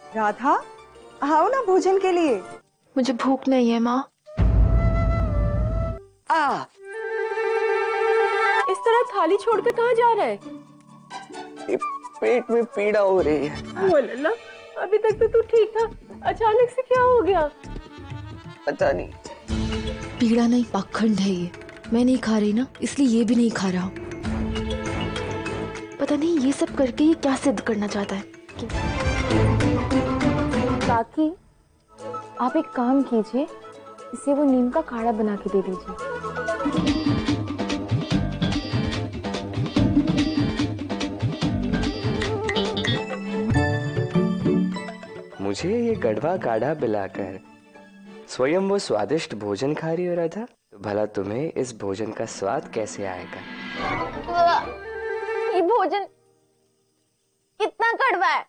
राधा, आओ ना भोजन के लिए। मुझे भूख नहीं है माँ। इस तरह थाली छोड़कर कहाँ जा रहा है? पेट में पीड़ा हो रही है। ओ लल्ला, अभी तक तो तू ठीक था, अचानक से क्या हो गया? पता नहीं। पीड़ा नहीं, पाखंड है ये। मैं नहीं खा रही ना, इसलिए ये भी नहीं खा रहा। पता नहीं ये सब करके ये क्या सिद्ध करना चाहता है। काकी, आप एक काम कीजिए, इसे वो नीम का काढ़ा बना के दे दीजिए। मुझे ये कड़वा काढ़ा पिलाकर स्वयं वो स्वादिष्ट भोजन खा रही हो रहा था, तो भला तुम्हें इस भोजन का स्वाद कैसे आएगा? ये भोजन कितना कड़वा है।